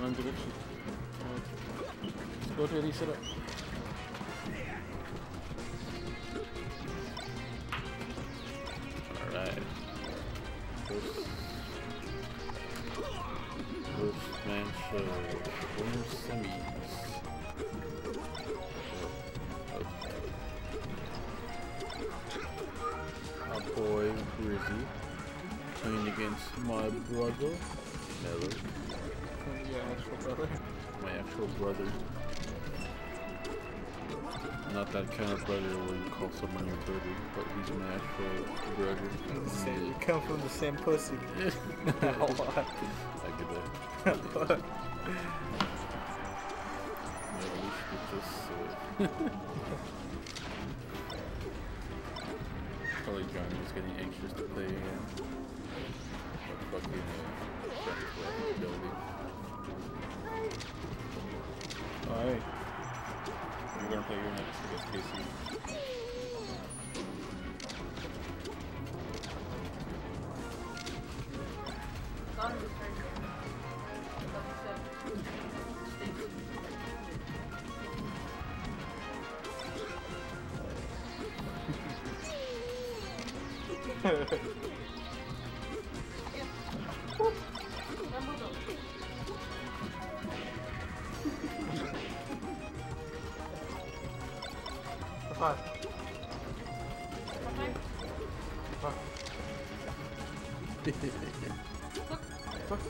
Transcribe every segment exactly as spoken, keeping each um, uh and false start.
one direction. Alright. Go to Rizzy, set up. Alright. First, first match of winner semis. Our boy Rizzy playing against my brother Mello. Your actual brother? My actual brother. Not that kind of brother where you call someone your brother, but he's my actual brother. Same, you come from the same pussy. I get that. What? Yeah, we should just uh, probably Johnny was getting anxious to play again. But fucking uh, trying to play ability. Alright. We're gonna play your next against K C. Five. Five.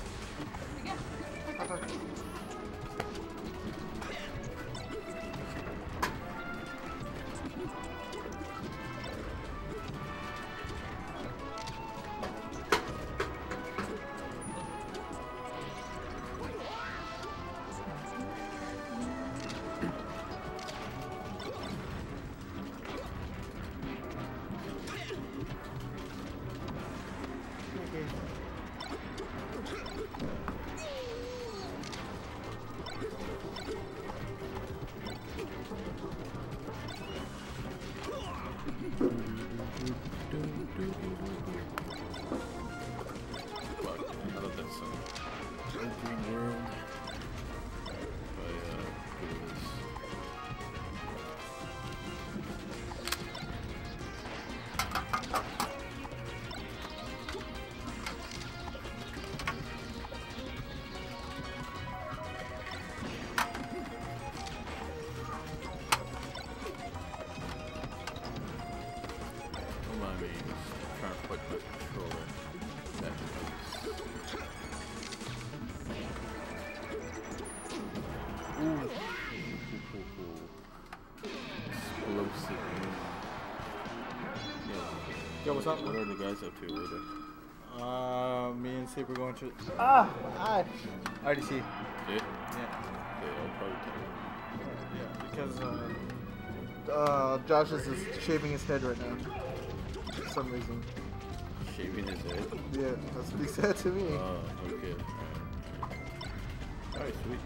Yo, what's up? What are the guys up to later? Uh, me and Saber going to. Ah! I already see. Yeah? Yeah. Okay, I'll probably take Yeah, because uh, uh, Josh is just shaving his head right now. For some reason. it. Shaving his head? Yeah, that's what he said to me. Oh, okay. Alright, Alright, sweet.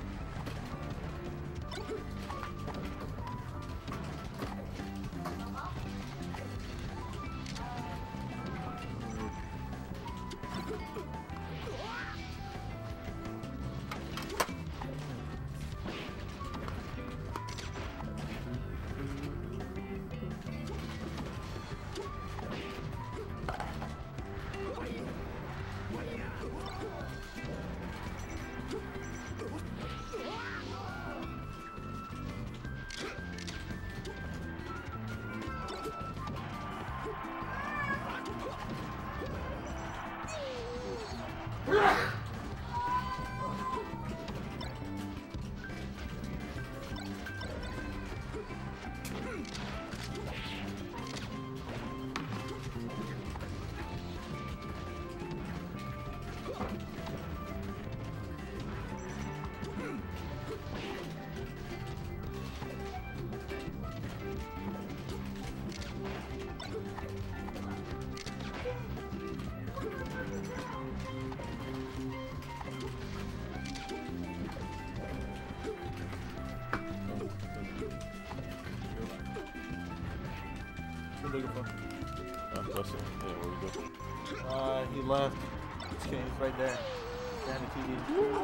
Looking for? Uh, that's it. Yeah, where we go? Uh, he left. Okay, he's right there. Danny T V.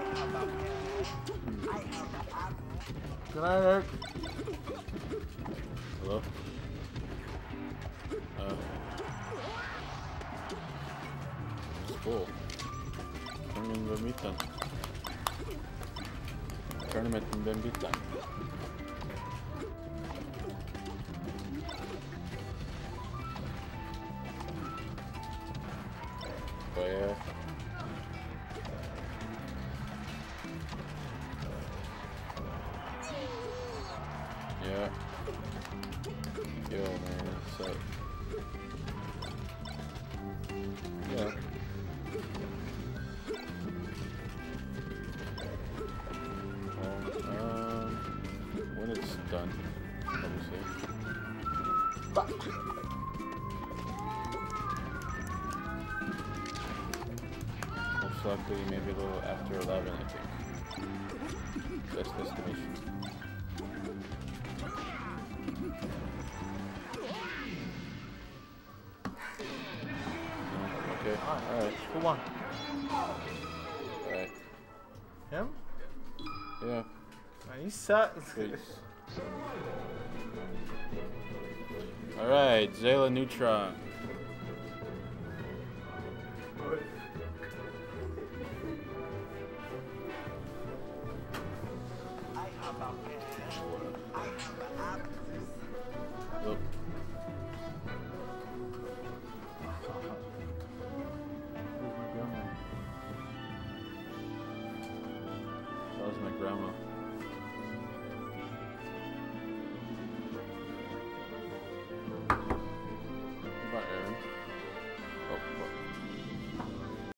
Good night, Eric. Hello? Uh. It's full. Tournament Bambitan. Tournament Bambitan. But yeah. Yeah. Yo, man, so. Yeah. Well, um, when it's done, obviously. Most likely, maybe a little after eleven, I think. That's the estimation. Okay, alright. Who won? Alright. Him? Yeah. Man, you suck. Alright, Zayla Neutron.